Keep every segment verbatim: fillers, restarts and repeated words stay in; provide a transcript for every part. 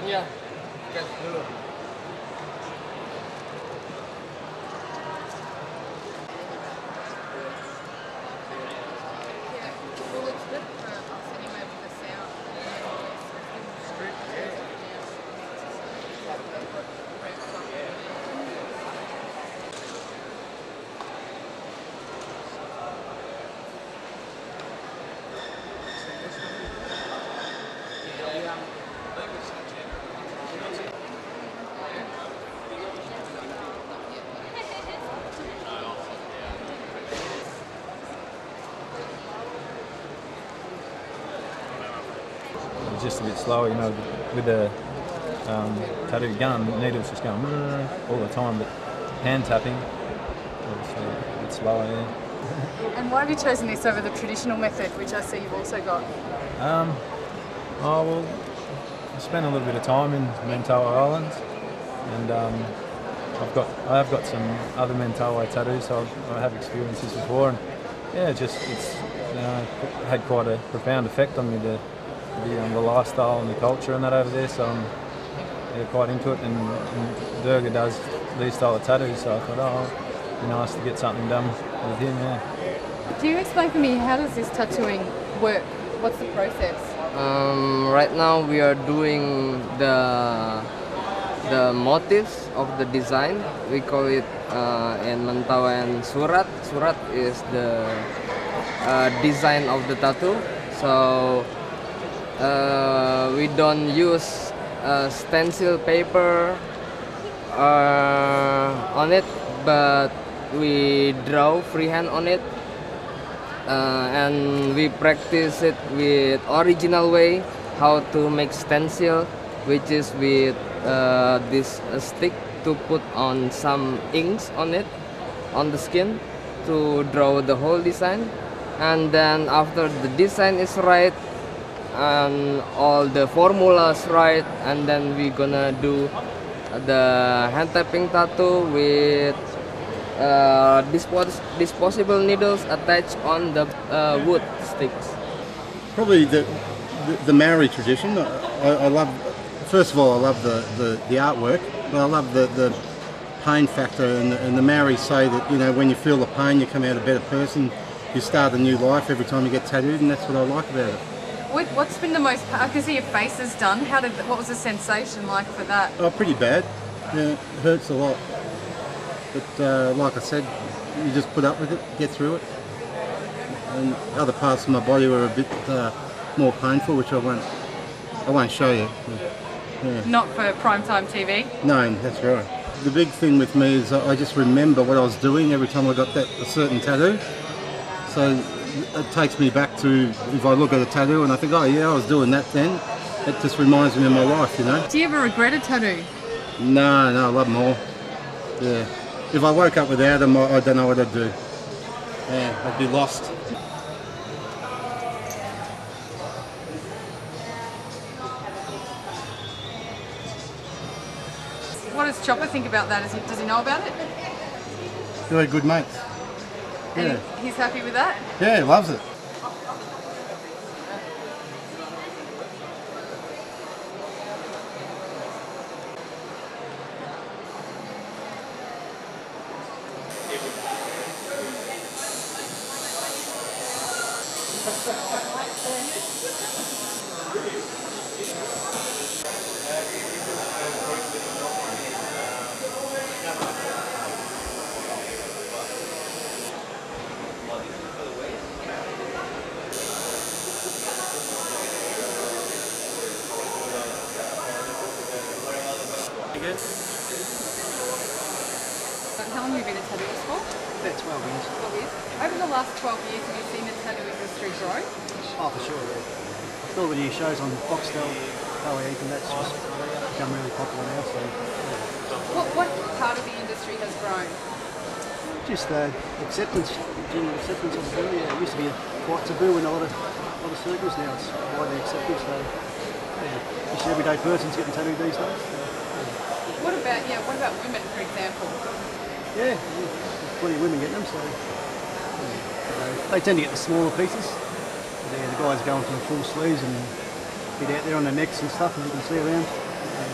Iya. Oke, dulu. It's just a bit slower, you know, with the um, tattoo gun, the needle's just going all the time, but hand tapping, it's a bit slower, yeah. And why have you chosen this over the traditional method, which I see you've also got? Um, oh, well, I spent a little bit of time in Mentawai Islands, and um, I've got, I have got some other Mentawai tattoos, so I've, I have experienced this before, and yeah, just it's you know, had quite a profound effect on me, the, the, um, the lifestyle and the culture and that over there, so I'm yeah, quite into it, and, and Durga does these style of tattoos, so I thought, oh, it'd be nice to get something done with him, yeah. Do you explain for me, how does this tattooing work? What's the process? Um, right now we are doing the the motifs of the design. We call it uh, in Mentawai surat. Surat is the uh, design of the tattoo. So uh, we don't use uh, stencil paper uh, on it, but we draw freehand on it. Uh, and we practice it with original way, how to make stencil, which is with uh, this uh, stick to put on some inks on it, on the skin, to draw the whole design. And then after the design is right, and all the formulas right, and then we're gonna do the hand tapping tattoo with Uh, dispos disposable needles attached on the uh, wood sticks. Probably the the, the Maori tradition. I, I love. First of all, I love the, the, the artwork, but I love the, the pain factor. And the, and the Maori say that you know when you feel the pain, you come out a better person. You start a new life every time you get tattooed, and that's what I like about it. What, what's been the most? I can see your face is done. How did? What was the sensation like for that? Oh, pretty bad. Yeah, it hurts a lot. But uh, like I said, you just put up with it, get through it. And other parts of my body were a bit uh, more painful, which I won't, I won't show you. Yeah. Not for primetime T V? No, that's right. The big thing with me is I just remember what I was doing every time I got that a certain tattoo. So it takes me back to, if I look at a tattoo and I think, oh yeah, I was doing that then, it just reminds me of my life, you know. Do you ever regret a tattoo? No, no, I love them all. Yeah. If I woke up without them, I, I don't know what I'd do. Yeah, I'd be lost. What does Chopper think about that? Is he, does he know about it? Really good mates. And Yeah. he, he's happy with that? Yeah, he loves it. How long have you been a tattooist for? About twelve years. twelve years. Over the last twelve years, have you seen the tattoo industry grow? Oh, for sure, yeah. Still with your shows on Foxtel, L A, and that's just become really popular now, so yeah. What, what part of the industry has grown? Just uh, acceptance, general acceptance of the tattoo. Yeah, it used to be quite taboo in a lot of, a lot of circles. Now it's widely accepted, so yeah, just your everyday person's getting tattooed these days. So, yeah. What about, yeah, what about women, for example? Yeah, yeah, plenty of women getting them, so yeah. They tend to get the smaller pieces. Yeah, the guys are going for the full sleeves and a bit out there on their necks and stuff, as you can see around. Yeah.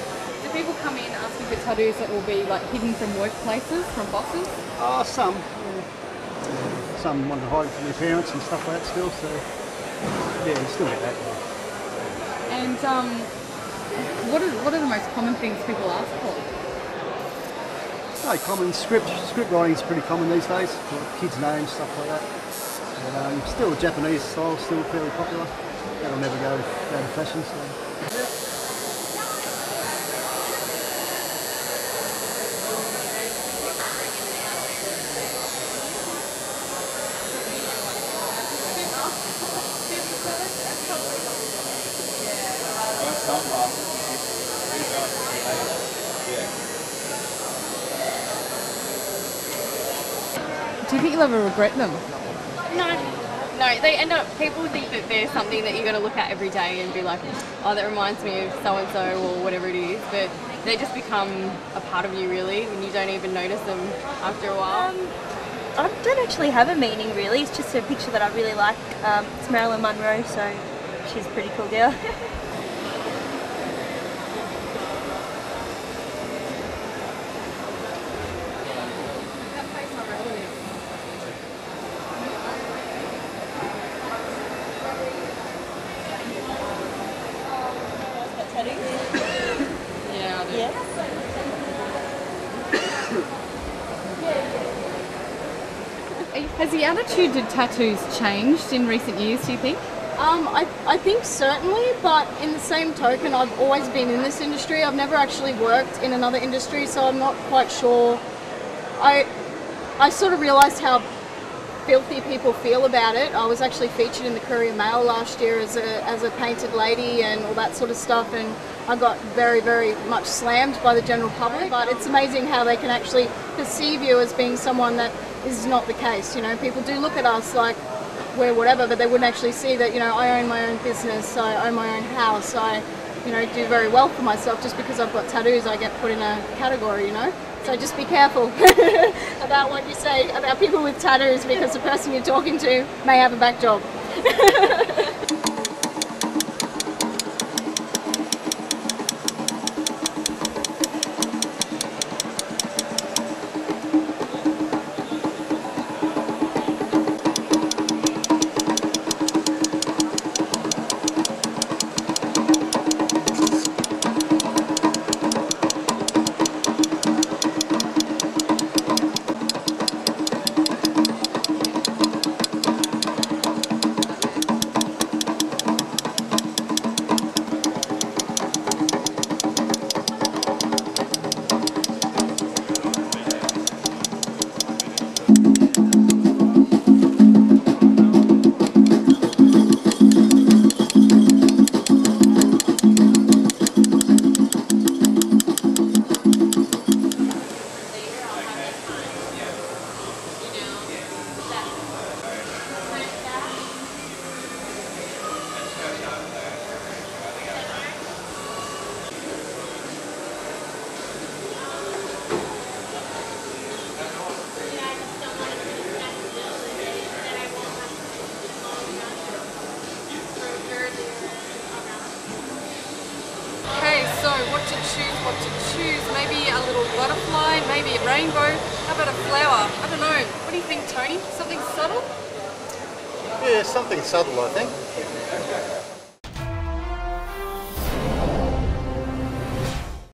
people come in asking for tattoos that will be like hidden from workplaces, from bosses? Oh, some. Yeah. Some want to hide from their parents and stuff like that still, so yeah, you still get that. Yeah. And um, what are what are the most common things people ask for? No, common script script writing is pretty common these days. Like kids' names, stuff like that. But, um, still the Japanese style, still fairly popular. That'll never go out of fashion. So. Do you think you'll ever regret them? No, no. They end up. People think that there's something that you're going to look at every day and be like, "Oh, that reminds me of so and so," or whatever it is. But they just become a part of you, really, and you don't even notice them after a while. Um, I don't actually have a meaning, really. It's just a picture that I really like. Um, it's Marilyn Monroe, so she's a pretty cool girl. Yeah, I do. Yeah. Has the attitude to tattoos changed in recent years, do you think? Um, I, I think certainly, but in the same token, I've always been in this industry. I've never actually worked in another industry, so I'm not quite sure. I I sort of realised how filthy people feel about it. I was actually featured in the Courier Mail last year as a, as a painted lady and all that sort of stuff, and I got very, very much slammed by the general public. But it's amazing how they can actually perceive you as being someone that is not the case. You know, people do look at us like we're whatever, but they wouldn't actually see that, you know, I own my own business, I own my own house, I, you know, do very well for myself. Just because I've got tattoos, I get put in a category, you know? So just be careful about what you say about people with tattoos, because the person you're talking to may have a back job. So what to choose, what to choose, maybe a little butterfly, maybe a rainbow, how about a flower? I don't know. What do you think, Tony? Something subtle? Yeah, something subtle, I think.